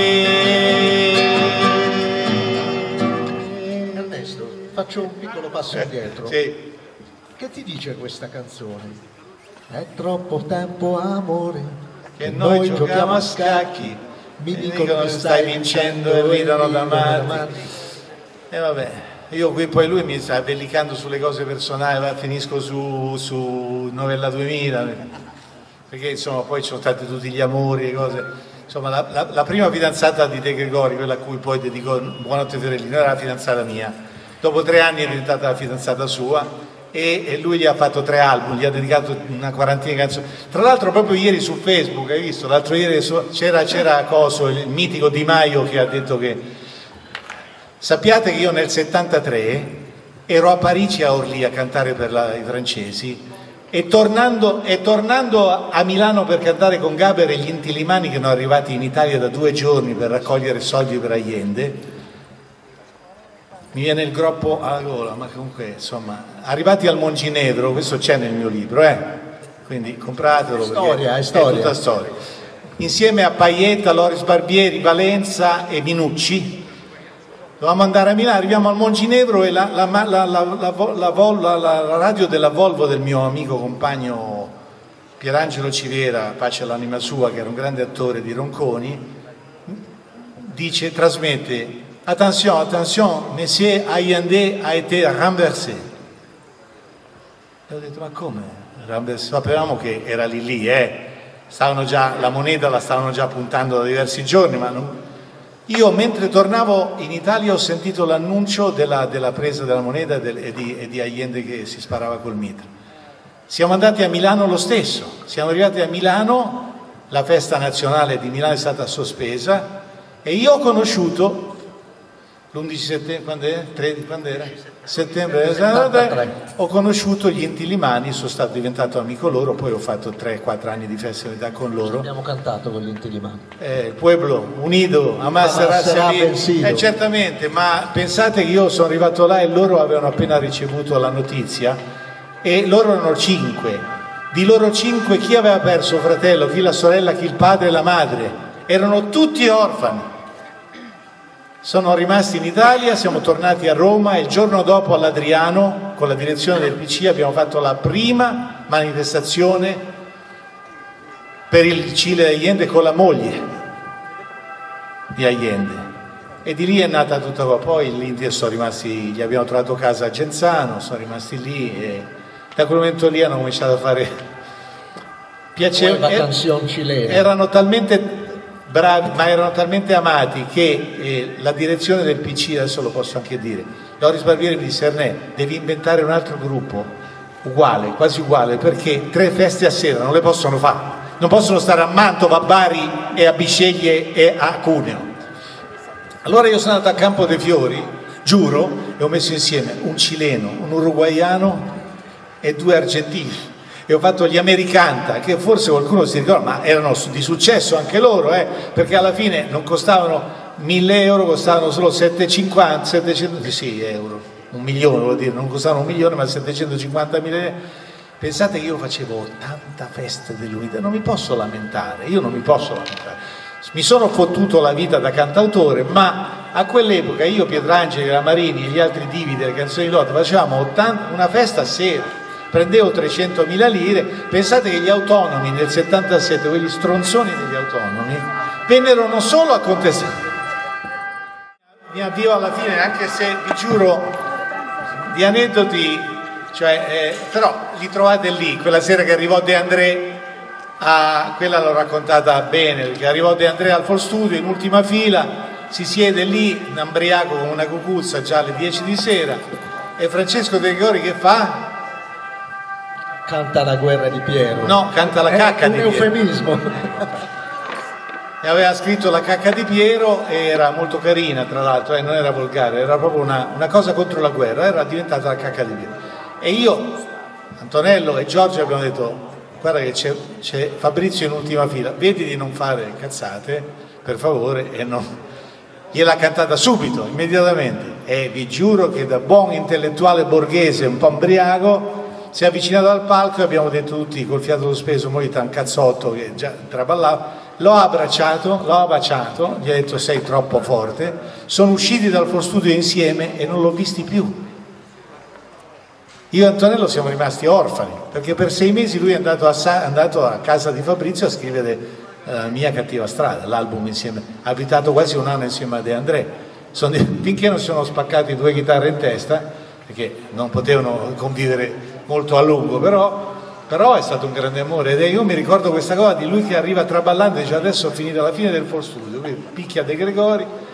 Ernesto, faccio un piccolo passo indietro. Sì. Che ti dice questa canzone? È troppo tempo, amore, Che noi giochiamo a scacchi, mi dicono che stai vincendo e ridano da matti. E vabbè, io qui poi lui mi sta bellicando sulle cose personali, va, finisco su, su Novella duemila, perché insomma poi ci sono stati tutti gli amori e cose. Insomma la, la, la prima fidanzata di De Gregori, quella a cui poi dedicò Buonanotte Fiorellino, era la fidanzata mia. Dopo tre anni è diventata la fidanzata sua, e, e lui gli ha fatto tre album, gli ha dedicato una quarantina di canzoni. Tra l'altro proprio ieri su Facebook, hai visto, l'altro ieri c'era, c'era Coso, il mitico Di Maio, che ha detto che sappiate che io nel settantatré ero a Parigi a Orly a cantare per la, i francesi e tornando, e tornando a Milano per cantare con Gaber e gli Inti-Illimani, che erano arrivati in Italia da due giorni per raccogliere soldi per Allende, mi viene il groppo alla gola, ma comunque insomma, arrivati al Monginevro, questo c'è nel mio libro, eh? Quindi compratelo, è storia, è, storia. è tutta storia. Insieme a Paietta, Loris Barbieri, Valenza e Minucci dovevamo andare a Milano, arriviamo al Monginevro e la, la, la, la, la, la, la radio della Volvo del mio amico compagno Pierangelo Civera, pace all'anima sua, che era un grande attore di Ronconi, dice, trasmette: attention, attention, monsieur Allende a été renversé. E ho detto, ma come? Sapevamo che era lì lì, eh? Stavano già, la moneta la stavano già puntando da diversi giorni, ma non... Io mentre tornavo in Italia ho sentito l'annuncio della, della presa della moneta e di, e di Allende che si sparava col mitra. Siamo andati a Milano lo stesso, siamo arrivati a Milano, la festa nazionale di Milano è stata sospesa e io ho conosciuto l'undici settembre, quando era? tredici, quando era? Settembre, ho conosciuto gli Inti-Illimani, sono stato diventato amico loro, poi ho fatto tre quattro anni di festival con loro. Abbiamo cantato con gli Inti-Illimani. Eh, il Pueblo Unido, Amas será vencido. Eh, certamente, ma pensate che io sono arrivato là e loro avevano appena ricevuto la notizia e loro erano cinque. Di loro cinque chi aveva perso il fratello, chi la sorella, chi il padre e la madre? Erano tutti orfani. Sono rimasti in Italia, siamo tornati a Roma e il giorno dopo all'Adriano, con la direzione del P C, abbiamo fatto la prima manifestazione per il Cile di Allende con la moglie di Allende. E di lì è nata tutta qua. Poi gli Inti sono rimasti, gli abbiamo trovato casa a Genzano, sono rimasti lì e da quel momento lì hanno cominciato a fare piacevole. Erano talmente bravi, ma erano talmente amati che eh, la direzione del P C, adesso lo posso anche dire, Loris Barbieri mi disse: Ernè, devi inventare un altro gruppo uguale, quasi uguale, perché tre feste a sera non le possono fare, non possono stare a Mantova, a Bari e a Bisceglie e a Cuneo. Allora io sono andato a Campo dei Fiori, giuro, e ho messo insieme un cileno, un uruguaiano e due argentini. E ho fatto gli Americanta, che forse qualcuno si ricorda, ma erano di successo anche loro, eh, perché alla fine non costavano mille euro, costavano solo settecentocinquanta, settecento, sì, euro, un milione, vuol dire, non costavano un milione, ma settecentocinquantamila euro. Pensate che io facevo ottanta feste dell'Unità, non mi posso lamentare, io non mi posso lamentare. Mi sono fottuto la vita da cantautore, ma a quell'epoca io, Pietrangeli, Ramarini e gli altri divi delle canzoni di lotta facevamo ottanta, una festa a sera. Prendevo trecentomila lire, pensate che gli autonomi nel settantasette, quegli stronzoni degli autonomi, vennero non solo a contestare, mi avvio alla fine, anche se vi giuro di aneddoti, cioè, eh, però li trovate lì, quella sera che arrivò De André, a, quella l'ho raccontata bene, perché arrivò De André al For Studio in ultima fila, si siede lì, in ambriaco con una cucuzza già alle dieci di sera, e Francesco De Gregori che fa? Canta la guerra di Piero. No, canta la cacca di Piero. È un eufemismo. E aveva scritto la cacca di Piero e era molto carina, tra l'altro, eh, non era volgare, era proprio una, una cosa contro la guerra, era diventata la cacca di Piero. E io, Antonello e Giorgio abbiamo detto: guarda che c'è Fabrizio in ultima fila, vedi di non fare cazzate, per favore, e non... gliel'ha cantata subito, immediatamente. E vi giuro che da buon intellettuale borghese, un po' imbriaco, si è avvicinato al palco e abbiamo detto tutti col fiato sospeso, Molita, un cazzotto che già traballava, l'ho abbracciato, l'ho baciato, gli ho detto sei troppo forte, sono usciti dal For Studio insieme e non l'ho visti più. Io e Antonello siamo rimasti orfani, perché per sei mesi lui è andato a, è andato a casa di Fabrizio a scrivere uh, Mia cattiva strada, l'album insieme, ha abitato quasi un anno insieme a De André, sono, finché non si sono spaccati due chitarre in testa, perché non potevano convivere molto a lungo, però, però è stato un grande amore. Ed io mi ricordo questa cosa di lui che arriva traballando e dice: adesso ho finito la fine del For Studio, picchia De Gregori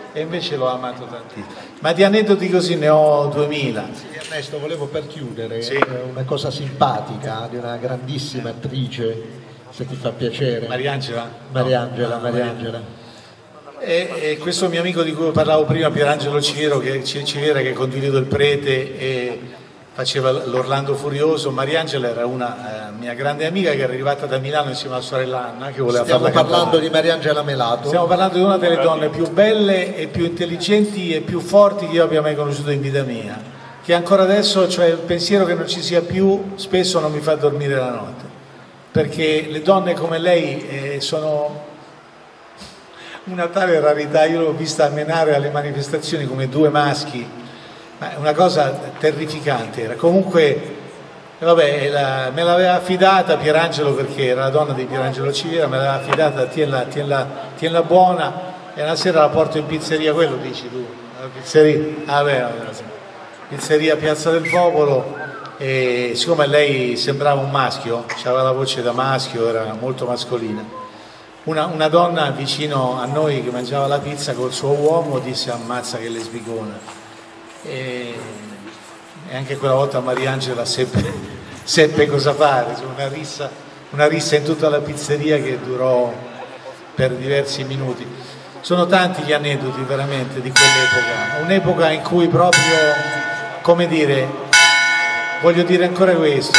e invece l'ho amato tantissimo. Ma di aneddoti così ne ho duemila. Sì, Ernesto, volevo per chiudere Sì. eh, una cosa simpatica di una grandissima attrice, se ti fa piacere. Mariangela? Mariangela, No, Mariangela. E, e questo mio amico di cui parlavo prima, Pierangelo Civero, che, Civera, che condivido il prete e faceva l'Orlando Furioso. Mariangela era una eh, mia grande amica che era arrivata da Milano insieme alla sorella Anna, che voleva Stiamo farla parlando cantare. di Mariangela Melato. Stiamo parlando di una delle donne più belle e più intelligenti e più forti che io abbia mai conosciuto in vita mia, che ancora adesso, cioè il pensiero che non ci sia più, spesso non mi fa dormire la notte, perché le donne come lei eh, sono una tale rarità. Io l'ho vista menare alle manifestazioni come due maschi, ma è una cosa terrificante. Era comunque, vabbè, la, me l'aveva affidata Pierangelo, perché era la donna di Pierangelo Civera, me l'aveva affidata, tienla, tienla, tienla buona, e una sera la porto in pizzeria. Quello dici tu, la pizzeria? Ah, beh, pizzeria Piazza del Popolo, e siccome lei sembrava un maschio, aveva la voce da maschio, era molto mascolina, una, una donna vicino a noi che mangiava la pizza col suo uomo disse: ammazza che lesbicona. E, e anche quella volta Mariangela seppe, seppe cosa fare, cioè una rissa, una rissa in tutta la pizzeria che durò per diversi minuti. Sono tanti gli aneddoti veramente di quell'epoca, un'epoca in cui proprio, come dire, voglio dire ancora questo,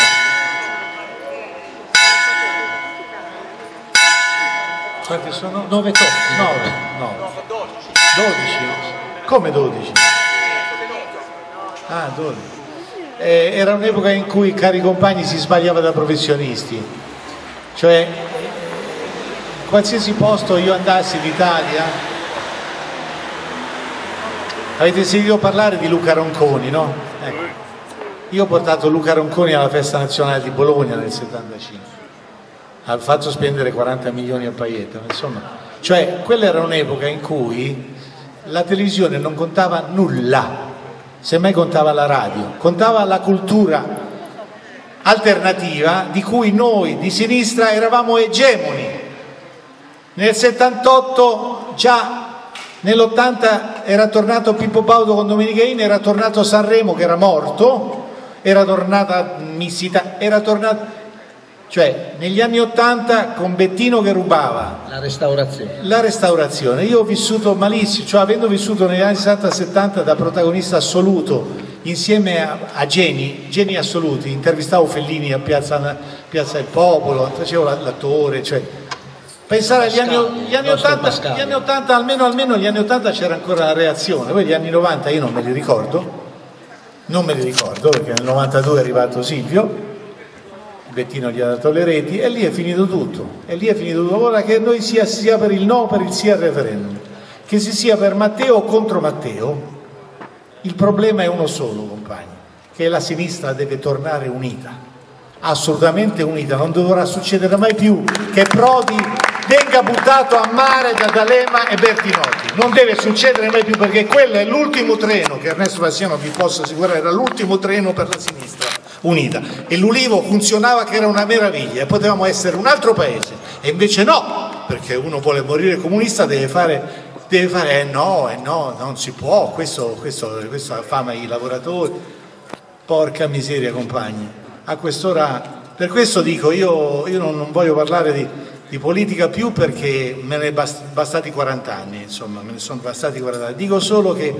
quanti sono? Nove tocchi. Nove, no, dodici, come dodici? Ah, dodici. Eh, era un'epoca in cui, cari compagni, si sbagliava da professionisti, cioè qualsiasi posto io andassi d'Italia. Avete sentito parlare di Luca Ronconi, no? Ecco. Io ho portato Luca Ronconi alla festa nazionale di Bologna nel settantacinque, ha fatto spendere quaranta milioni a Paietta, insomma, cioè quella era un'epoca in cui la televisione non contava nulla, semmai contava la radio, contava la cultura alternativa di cui noi di sinistra eravamo egemoni. Nel settantotto, già nell'ottanta era tornato Pippo Baudo con Domenichini, era tornato Sanremo che era morto, era tornata Missita, era tornato, cioè negli anni ottanta con Bettino che rubava. La restaurazione. La restaurazione. Io ho vissuto malissimo, cioè avendo vissuto negli anni sessanta settanta da protagonista assoluto insieme a, a geni, geni assoluti, intervistavo Fellini a Piazza, Piazza del Popolo, facevo l'attore, cioè pensare agli anni, gli anni ottanta, gli anni ottanta, almeno, almeno gli anni ottanta c'era ancora la reazione, poi gli anni novanta io non me li ricordo, non me li ricordo perché nel novantadue è arrivato Silvio, Bettino gli ha dato le reti e lì è finito tutto, e lì è finito tutto. Ora che noi sia, sia per il no o per il sì al referendum, che si sia per Matteo o contro Matteo, il problema è uno solo, compagni, che la sinistra deve tornare unita, assolutamente unita. Non dovrà succedere mai più che Prodi venga buttato a mare da D'Alema e Bertinotti, non deve succedere mai più, perché quello è l'ultimo treno che Ernesto Vassiano vi posso assicurare, era l'ultimo treno per la sinistra unita, e l'Ulivo funzionava che era una meraviglia e potevamo essere un altro paese, e invece no, perché uno vuole morire comunista deve fare, deve fare eh no, eh no, non si può, questo, questo, questo affama i lavoratori. Porca miseria, compagni, a quest'ora, per questo dico, io, io non, non voglio parlare di, di politica più, perché me ne è bastati quaranta anni, insomma, me ne sono bastati quaranta anni, dico solo che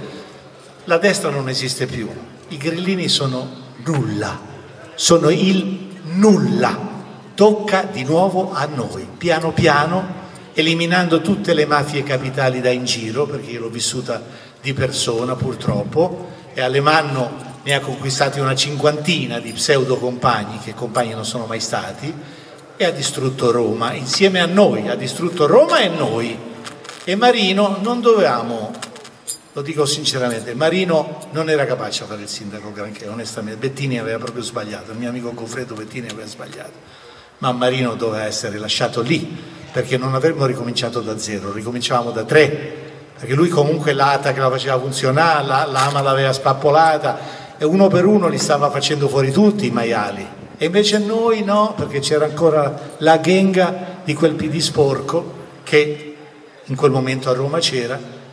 la destra non esiste più, i grillini sono nulla, sono il nulla, tocca di nuovo a noi, piano piano, eliminando tutte le mafie capitali da in giro, perché io l'ho vissuta di persona purtroppo, e Alemanno ne ha conquistati una cinquantina di pseudo compagni, che compagni non sono mai stati, e ha distrutto Roma, insieme a noi, ha distrutto Roma e noi, e Marino non dovevamo, lo dico sinceramente, Marino non era capace a fare il sindaco granché, onestamente. Bettini aveva proprio sbagliato, il mio amico Goffredo Bettini aveva sbagliato, ma Marino doveva essere lasciato lì, perché non avremmo ricominciato da zero, ricominciavamo da tre, perché lui comunque l'A T A che la faceva funzionare, l'Ama l'aveva spappolata e uno per uno li stava facendo fuori tutti i maiali, e invece noi no, perché c'era ancora la ghenga di quel P D sporco che in quel momento a Roma c'era,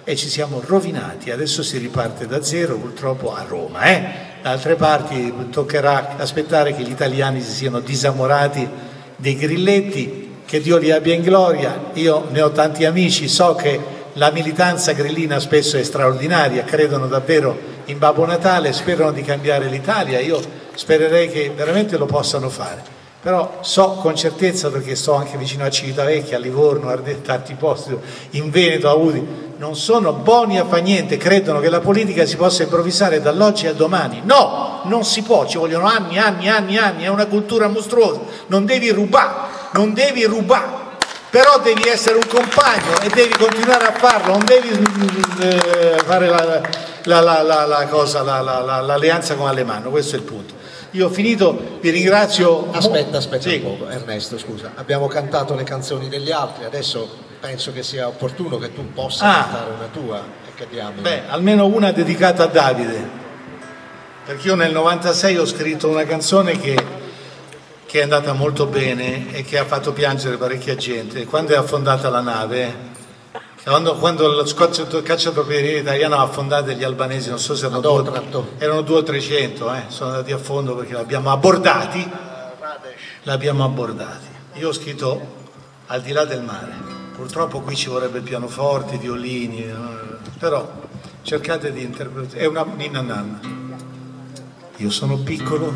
e ci siamo rovinati. Adesso si riparte da zero purtroppo a Roma. Eh? Da altre parti toccherà aspettare che gli italiani si siano disamorati dei grilletti, che Dio li abbia in gloria. Io ne ho tanti amici, so che la militanza grillina spesso è straordinaria, credono davvero in Babbo Natale, sperano di cambiare l'Italia. Io spererei che veramente lo possano fare. Però so con certezza, perché sto anche vicino a Civitavecchia, a Livorno, a tanti posti, in Veneto, a Udine, non sono buoni a fa niente, credono che la politica si possa improvvisare dall'oggi al domani. No, non si può, ci vogliono anni, anni, anni, anni, è una cultura mostruosa, non devi rubare, non devi rubare, però devi essere un compagno e devi continuare a farlo, non devi eh, fare la, la, la, la, la cosa, la, la, la, l'alleanza con Alemanno, questo è il punto. Io ho finito, vi ringrazio. Aspetta, aspetta sì. un po', Ernesto, scusa. Abbiamo cantato le canzoni degli altri, adesso penso che sia opportuno che tu possa ah. cantare una tua e che diamo. Beh, almeno una dedicata a Davide, perché io nel novantasei ho scritto una canzone che, che è andata molto bene e che ha fatto piangere parecchia gente. Quando è affondata la nave, Quando, quando lo cacciatorpediniere italiano ha affondato gli albanesi, non so se erano due, erano due o trecento, eh, sono andati a fondo perché l'abbiamo abbordati, l'abbiamo abbordati. Io ho scritto Al di là del mare, purtroppo qui ci vorrebbe il pianoforte, i violini, eh, però cercate di interpretare, è una ninna nanna. Io sono piccolo,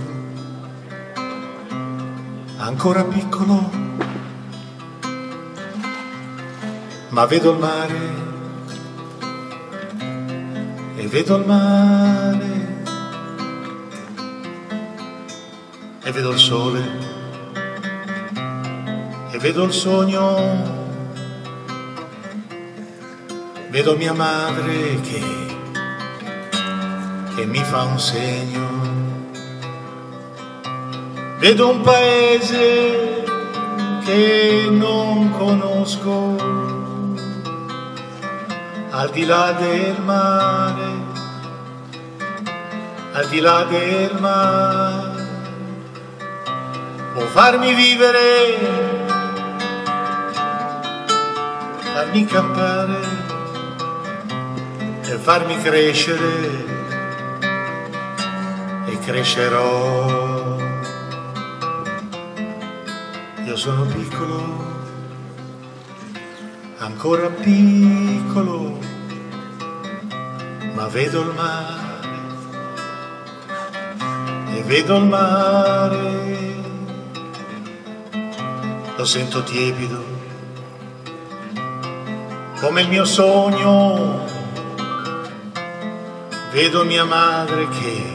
ancora piccolo, ma vedo il mare, e vedo il mare, e vedo il sole, e vedo il sogno, vedo mia madre che, che mi fa un segno, vedo un paese che non conosco, al di là del mare, al di là del mare, può farmi vivere, farmi campare e farmi crescere, e crescerò. Io sono piccolo, ancora piccolo, ma vedo il mare, e vedo il mare, lo sento tiepido, come il mio sogno, vedo mia madre che,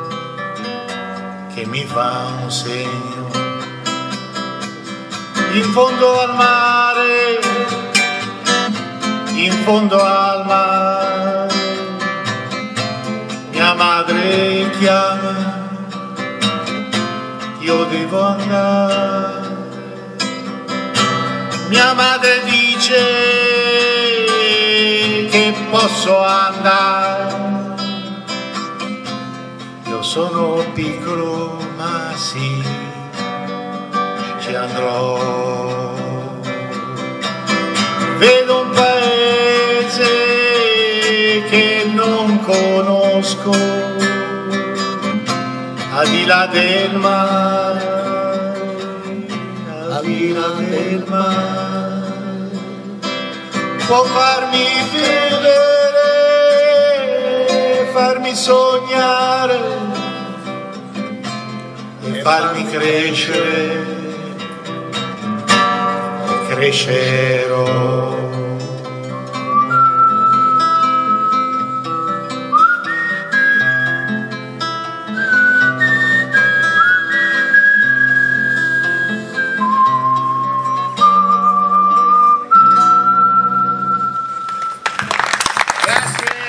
che mi fa un segno, in fondo al mare, in fondo al mare, mia madre chiama, io devo andare, mia madre dice che posso andare, io sono piccolo ma sì, ci andrò, vedo un paese che non conosco, al di là del mare, al di là del mare, può farmi vedere, farmi sognare e farmi crescere, e crescerò. Grazie.